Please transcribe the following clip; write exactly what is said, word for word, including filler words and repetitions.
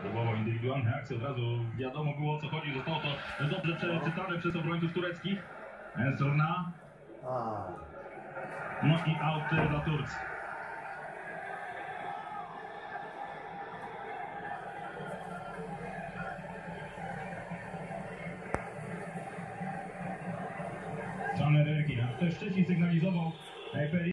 Próbował indywidualne akcje, od razu wiadomo było, o co chodzi. Zostało to dobrze przeczytane przez obrońców tureckich. Ensorna. No i out dla Turcji. Caner Erkin. Też Szczecin sygnalizował